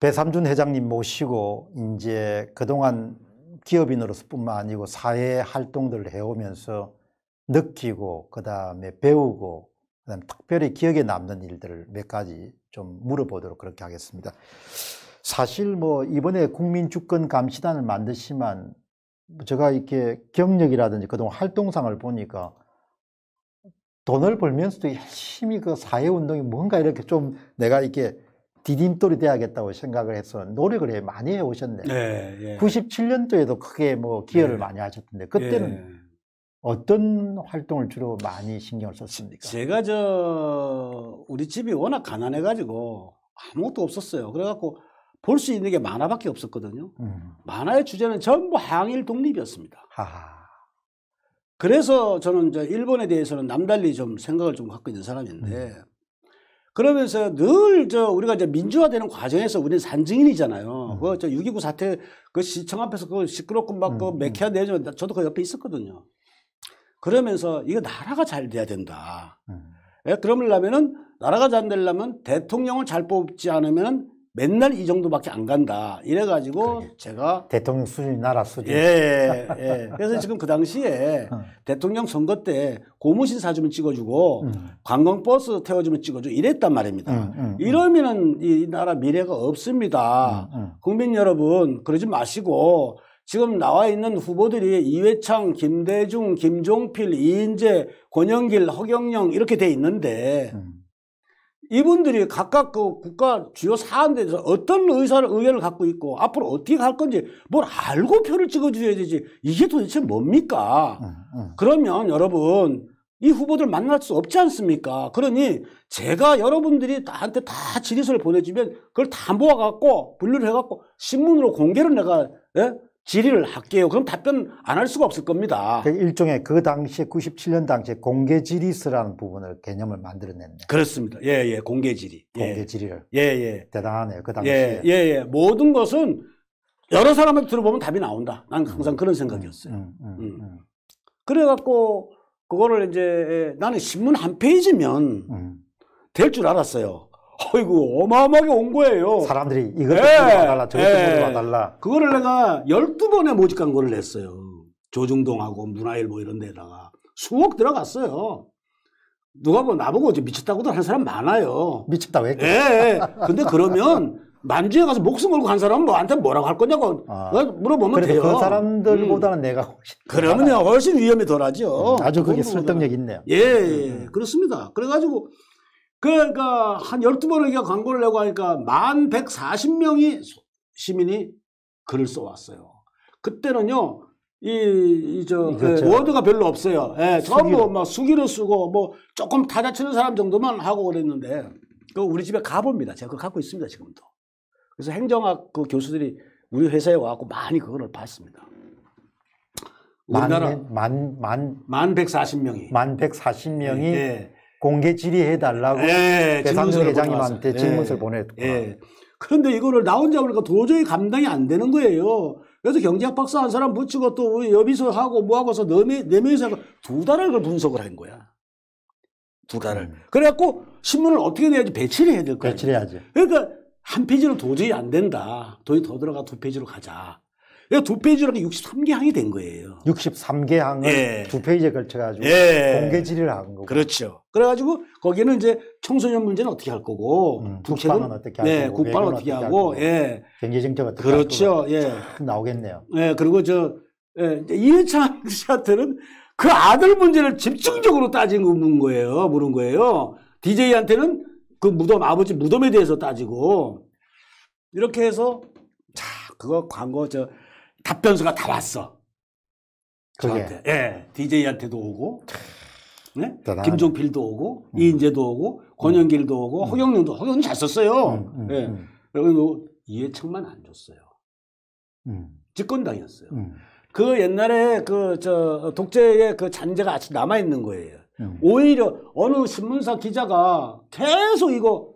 배삼준 회장님 모시고 이제 그동안 기업인으로서뿐만 아니고 사회 활동들을 해오면서 느끼고 그다음에 배우고 그다음에 특별히 기억에 남는 일들을 몇 가지 좀 물어보도록 그렇게 하겠습니다. 사실 뭐 이번에 국민주권감시단을 만드시만 제가 이렇게 경력이라든지 그동안 활동상을 보니까 돈을 벌면서도 열심히 그 사회운동이 뭔가 이렇게 좀 내가 이렇게 디딤돌이 돼야겠다고 생각을 해서 노력을 많이 해오셨네요. 네, 예. 97년도에도 크게 뭐 기여를 네. 많이 하셨던데 그때는 예. 어떤 활동을 주로 많이 신경을 썼습니까? 제가 우리 집이 워낙 가난해가지고 아무것도 없었어요. 그래갖고 볼 수 있는 게 만화밖에 없었거든요. 만화의 주제는 전부 항일 독립이었습니다. 하하. 그래서 저는 이제 일본에 대해서는 남달리 좀 생각을 좀 갖고 있는 사람인데 그러면서 늘 우리가 이제 민주화되는 과정에서 우리는 산증인이잖아요. 그 6.29 사태 그 시청 앞에서 그 시끄럽고 막 그 매캐한 내지만 저도 그 옆에 있었거든요. 그러면서 이거 나라가 잘 돼야 된다. 예, 그러려면은 나라가 잘 되려면 대통령을 잘 뽑지 않으면 맨날 이 정도밖에 안 간다. 이래가지고 그러게. 제가 대통령 수준이 나라 수준. 예. 그래서 지금 그 당시에 대통령 선거 때 고무신 사주면 찍어주고 관광버스 태워주면 찍어주고 이랬단 말입니다. 이러면은 이 나라 미래가 없습니다. 국민 여러분 그러지 마시고 지금 나와 있는 후보들이 이회창, 김대중, 김종필, 이인재, 권영길, 허경영 이렇게 돼 있는데 이분들이 각각 그 국가 주요 사안에 대해서 어떤 의견을 갖고 있고 앞으로 어떻게 갈 건지 뭘 알고 표를 찍어줘야 되지 이게 도대체 뭡니까? 그러면 여러분 이 후보들 만날 수 없지 않습니까? 그러니 제가 여러분들이 나한테 다 질의서를 보내주면 그걸 다 모아갖고 분류를 해갖고 신문으로 공개를 내가 질의를 할게요. 그럼 답변 안 할 수가 없을 겁니다. 일종의 그 당시에 97년 당시에 공개 질의서라는 부분을 개념을 만들어냈네. 그렇습니다. 예, 공개 질의. 공개 질의를. 예. 대단하네요. 그 당시에. 예. 모든 것은 여러 사람한테 들어보면 답이 나온다. 난 항상 그런 생각이었어요. 그래갖고 그거를 이제 나는 신문 한 페이지면 될 줄 알았어요. 어이구 어마어마하게 온 거예요. 사람들이 이것도 물어봐달라 저것도 물어봐달라. 그거를 내가 12번의 모집 광고를 냈어요. 조중동하고 문화일보 이런 데다가 수억 들어갔어요. 누가 뭐 나보고 미쳤다고도 하는 사람 많아요. 미쳤다 왜? 근데 그러면 만주에 가서 목숨 걸고 간 사람은 너한테 뭐라고 할 거냐고 물어보면 돼요. 그 사람들보다는 내가 훨씬 그러면요 훨씬 위험이 덜하죠. 아주 그게 설득력 있네요. 예, 그렇습니다. 그래가지고 그러니까 한 12번을 광고를 내고 하니까 1140명이 시민이 글을 써왔어요. 그때는요, 그렇죠. 워드가 별로 없어요. 예, 전부 막 수기로 쓰고 뭐 조금 타자 치는 사람 정도만 하고 그랬는데, 우리 집에 가봅니다. 제가 그거 갖고 있습니다, 지금도. 그래서 행정학 그 교수들이 우리 회사에 와갖고 많이 그거를 봤습니다. 우리나라 1140명이. 1140명이 예. 공개 질의해달라고 배삼준 회장님한테 질문서를 보냈구나. 그런데 이거를 나 혼자 보니까 도저히 감당이 안 되는 거예요. 그래서 경제학 박사 한 사람 붙이고 또 여비서 하고 뭐하고서 네 명이서 2달을 그걸 분석을 한 거야. 2달을. 그래갖고 신문을 어떻게 내야지 배치를 해야 될 거야. 배치해야지. 그러니까 한 페이지는 도저히 안 된다. 돈이 더 들어가 2페이지로 가자. 그러니까 2페이지로 63개 항이 된 거예요. 63개 항을 2페이지에 걸쳐가지고 공개 질의를 한 거고. 그렇죠. 그래가지고 거기는 이제 청소년 문제는 어떻게 할 거고, 국방은 어떻게 하고, 국방은 어떻게 하고, 경제정책 어떻게 그렇죠. 하고, 나오겠네요. 그리고 이회창 씨한테는 그 아들 문제를 집중적으로 따지는 거예요. 물은 거예요. DJ한테는 그 아버지 무덤에 대해서 따지고, 이렇게 해서, 그거 광고, 답변서가 다 왔어. 저한테. DJ한테도 오고, 김종필도 오고, 이인재도 오고, 권영길도 오고, 허경영 잘 썼어요. 그리고 이회창만 안 줬어요. 집권당이었어요. 그 옛날에 독재의 그 잔재가 아직 남아있는 거예요. 오히려 어느 신문사 기자가 계속 이거,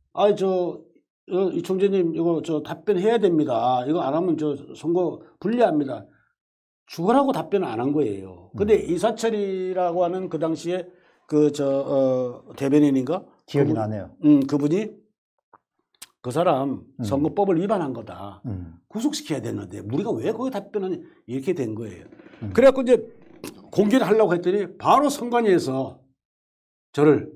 이 총재님, 이거 답변해야 됩니다. 이거 안 하면 선거 불리합니다. 죽으라고 답변을 안 한 거예요. 근데 이사철이라고 하는 그 당시에 대변인인가? 기억이 나네요. 그분이 그 사람 선거법을 위반한 거다. 구속시켜야 되는데 우리가 왜 거기 답변은 이렇게 된 거예요. 그래갖고 이제 공개를 하려고 했더니 바로 선관위에서 저를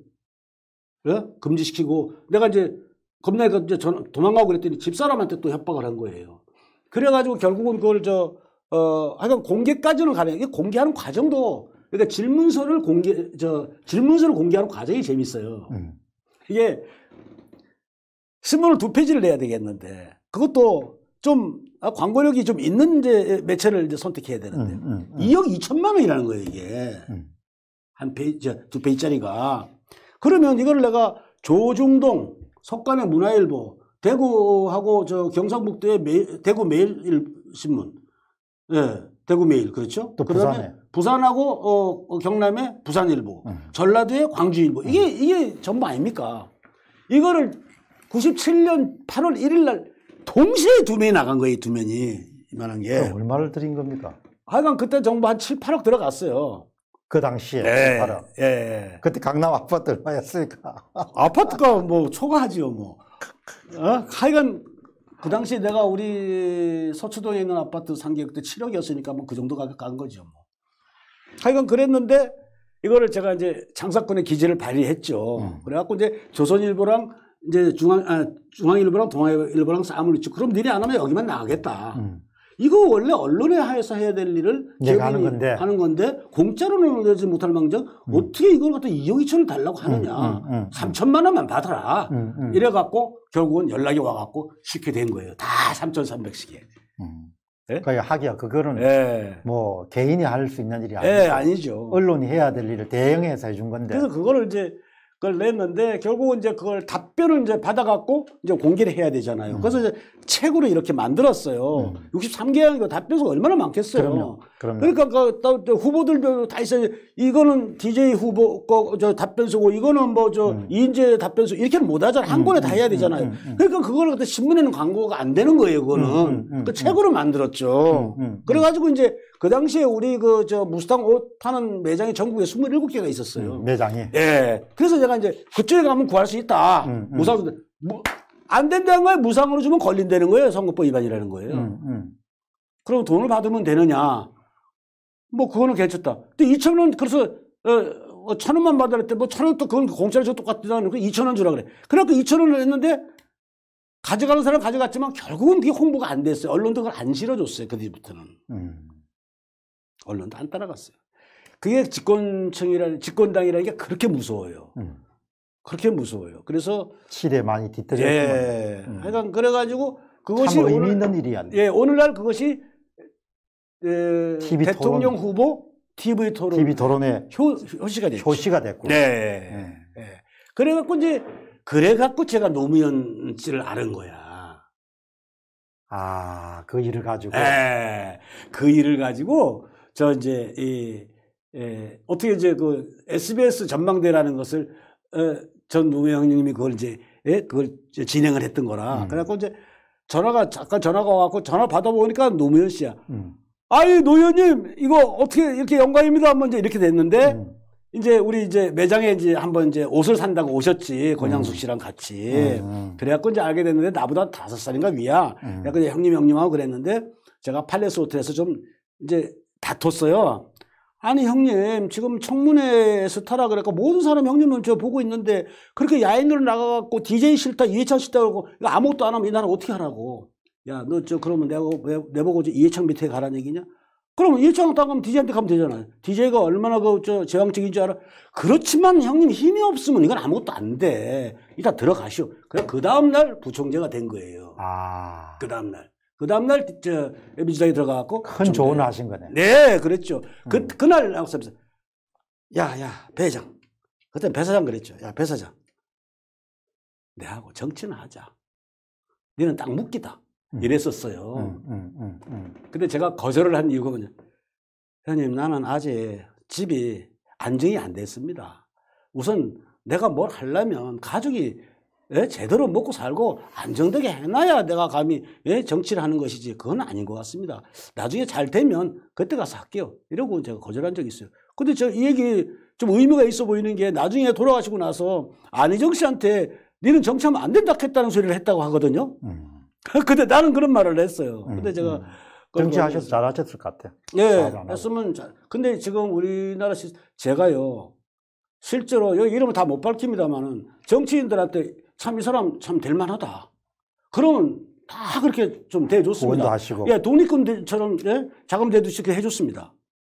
금지시키고 내가 이제 겁나게 이제 도망가고 그랬더니 집사람한테 또 협박을 한 거예요. 그래가지고 결국은 그걸 하여간 공개까지는 가네. 이게 공개하는 과정도 그러니까 질문서를 공개하는 과정이 재밌어요. 이게 신문을 2페이지를 내야 되겠는데 그것도 좀 광고력이 좀 있는 이제 매체를 이제 선택해야 되는데 2억 2천만 원이라는 거예요 이게 한 페이지 2페이지짜리가. 그러면 이거를 내가 조중동 석간의 문화일보 대구하고 경상북도의 대구 매일신문 예 대구 매일 그렇죠. 또 그다음에 부산하고 경남의 부산일보 전라도의 광주일보 이게 전부 아닙니까? 이거를 97년 8월 1일 날 동시에 2면이 나간 거예요. 2면이 이만한 게. 얼마를 드린 겁니까? 하여간 그때 정부 한 7, 8억 들어갔어요. 그 당시에. 예. 8억. 예. 그때 강남 아파트 얼마였을까? 아파트가 뭐 초과하지요 뭐. 하여간 그 당시에 내가 우리 서초동에 있는 아파트 산 게 그때 7억이었으니까 뭐 그 정도 가격 간 거죠 뭐. 하여간 그랬는데 이거를 제가 이제 장사권의 기재를 발휘했죠. 그래갖고 이제 조선일보랑 이제 중앙일보랑 동아일보랑 싸움을 있죠. 그럼 니네 안 하면 여기만 나가겠다. 이거 원래 언론에 하에서 해야 될 일을 내가 하는 건데 공짜로는 내지 못할 망정 어떻게 이걸 갖다 2억 2천을 달라고 하느냐. 3천만 원만 받아라. 이래갖고 결국은 연락이 와갖고 쉽게 된 거예요. 다 3,300씩에. 네? 하기야 그거는 뭐 개인이 할 수 있는 일이 아니죠. 언론이 해야 될 일을 대응해서 해준 건데. 그래서 그거를 이제 그걸 냈는데 결국은 이제 그걸 답변을 이제 받아갖고 이제 공개를 해야 되잖아요. 그래서 이제 책으로 이렇게 만들었어요. 63개항이고 답변서가 얼마나 많겠어요. 그럼요. 그러니까 후보들도 다 있어요. 이거는 DJ 후보 거 답변서고 이거는 뭐 이인재 답변서 이렇게는 못 하잖아. 한 권에 다 해야 되잖아요. 그러니까 그걸 갖다 신문에는 광고가 안 되는 거예요. 그거는 그 책으로 만들었죠. 그래가지고 이제 그 당시에 우리 무스탕 옷 파는 매장이 전국에 27개가 있었어요. 매장이. 예. 그래서 제가 이제 그쪽에 가면 구할 수 있다. 무상, 안 된다는 거예요. 무상으로 주면 걸린다는 거예요. 선거법 위반이라는 거예요. 그럼 돈을 받으면 되느냐. 뭐 그거는 괜찮다. 근데 2,000원 그래서 1,000원만 받아라 했대. 뭐 1,000원 또 그건 공짜로 저 똑같다는 거 2,000원 주라 그래. 그래갖고 2,000원을 했는데 가져가는 사람 가져갔지만 결국은 그게 홍보가 안 됐어요. 언론도 그걸 안 실어줬어요. 그 뒤부터는. 언론도 안 따라갔어요. 그게 집권당이라는 게 그렇게 무서워요. 그렇게 무서워요. 그래서 실에 많이 뒤떨어졌구만. 예. 하여간 그래가지고 그것이 참 의미 있는 일이야. 예, 오늘날 그것이 대통령 후보 TV 토론의 효시가 됐죠. 효시가 됐고. 네. 그래갖고 이제 그래갖고 제가 노무현 씨를 아는 거야. 그 일을 가지고. 그 일을 가지고 저 이제 어떻게 이제 그 SBS 전망대라는 것을 전 노무현 형님이 그걸 이제 그걸 진행을 했던 거라. 그래갖고 이제 잠깐 전화가 와갖고 전화 받아보니까 노무현 씨야. 아이 노 의원님 이거 어떻게 이렇게 영광입니다. 한번 이제 이렇게 됐는데 이제 우리 이제 매장에 이제 한번 이제 옷을 산다고 오셨지. 권양숙 씨랑 같이. 그래갖고 이제 알게 됐는데 나보다 5살인가 위야. 그래갖고 형님하고 그랬는데 제가 팔레스 호텔에서 좀 이제 다퉜어요. 아니 형님 지금 청문회 스타라 그러니까 모든 사람 형님은 저 보고 있는데 그렇게 야인으로 나가갖고 DJ 싫다 이해창 싫다 그러고 이거 아무것도 안 하면 이 나라 어떻게 하라고. 야 너 그러면 내보고 이해창 밑에 가라는 얘기냐. 그러면 이해창 따가면 DJ한테 가면 되잖아요. DJ가 얼마나 제왕적인 줄 알아. 그렇지만 형님 힘이 없으면 이건 아무것도 안 돼. 일단 들어가시오. 그래 그 다음날 부총재가 된 거예요. 그 다음날 민주당에 들어가갖고 큰 조언을 하신 거네. 네, 그랬죠. 그날 나와서 야, 배 회장. 그때 배 사장 그랬죠. 야, 배 사장. 내하고 정치는 하자. 너는 딱 묵기다. 이랬었어요. 근데 제가 거절을 한 이유가 뭐냐. 형님, 나는 아직 집이 안정이 안 됐습니다. 우선 내가 뭘 하려면 가족이 제대로 먹고 살고 안정되게 해놔야 내가 감히 정치를 하는 것이지 그건 아닌 것 같습니다. 나중에 잘 되면 그때 가서 할게요. 이러고 제가 거절한 적이 있어요. 근데 이 얘기 좀 의미가 있어 보이는 게 나중에 돌아가시고 나서 안희정 씨한테 니는 정치하면 안 된다 했다는 소리를 했다고 하거든요. 근데 나는 그런 말을 했어요. 근데 제가 정치하셔서 잘하셨을 것 같아요. 예, 했으면 근데 지금 우리나라 제가요 실제로 여기 이름을 다 못 밝힙니다만은 정치인들한테 참 이 사람 참 될 만하다. 그러면 다 그렇게 좀 대해줬습니다. 후원도 하시고. 예, 독립군처럼 예? 자금 대두시켜 해줬습니다.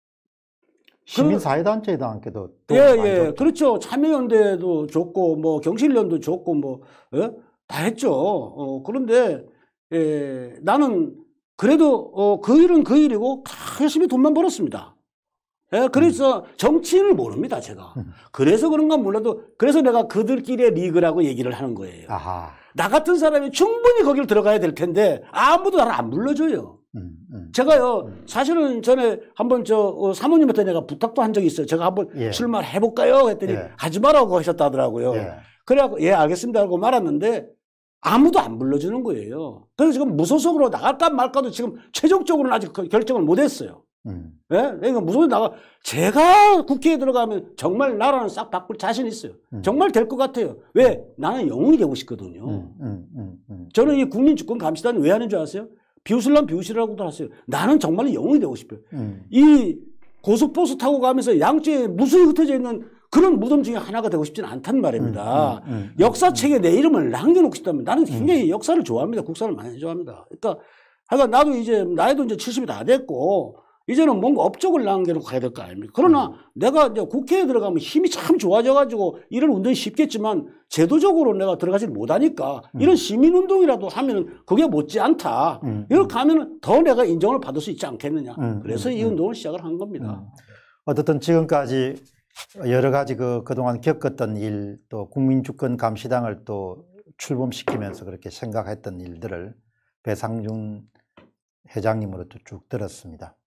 시민사회단체장께도 예, 그렇죠. 참여연대도 좋고 뭐 경실련도 좋고 뭐 예? 다 했죠. 그런데 예, 나는 그래도 그 일은 그 일이고 다 열심히 돈만 벌었습니다. 예, 그래서 정치인을 모릅니다, 제가. 그래서 그런가 몰라도 그래서 내가 그들끼리의 리그라고 얘기를 하는 거예요. 아하. 나 같은 사람이 충분히 거기를 들어가야 될 텐데 아무도 나를 안 불러줘요. 제가요 사실은 전에 한번 사모님한테 내가 부탁도 한 적이 있어요. 제가 한번 예. 출마를 해볼까요? 했더니 예. 하지 말라고 하셨다 하더라고요. 예. 그래갖고 예 알겠습니다 하고 말았는데 아무도 안 불러주는 거예요. 그래서 지금 무소속으로 나갈까 말까도 지금 최종적으로는 아직 결정을 못했어요. 예? 그러니까 무소속 제가 국회에 들어가면 정말 나라는 싹 바꿀 자신 있어요. 정말 될 것 같아요. 왜? 나는 영웅이 되고 싶거든요. 저는 이 국민주권감시단 왜 하는 줄 아세요? 비웃으려면 비웃으라고도 하세요. 나는 정말 영웅이 되고 싶어요. 이 고속버스 타고 가면서 양쪽에 무수히 흩어져 있는 그런 무덤 중에 하나가 되고 싶지는 않단 말입니다. 역사책에 내 이름을 남겨놓고 싶다면 나는 굉장히 역사를 좋아합니다. 국사를 많이 좋아합니다. 그러니까 나도 이제 나이도 이제 70이 다 됐고 이제는 뭔가 업적을 남겨놓고 가야 될 거 아닙니까? 그러나 내가 이제 국회에 들어가면 힘이 참 좋아져가지고 일을 운동이 쉽겠지만 제도적으로 내가 들어가지 못하니까 이런 시민운동이라도 하면 그게 못지않다. 이렇게 하면 더 내가 인정을 받을 수 있지 않겠느냐. 그래서 이 운동을 시작을 한 겁니다. 어쨌든 지금까지 여러 가지 그동안 겪었던 일, 또 국민주권감시당을 또 출범시키면서 그렇게 생각했던 일들을 배상준 회장님으로도 쭉 들었습니다.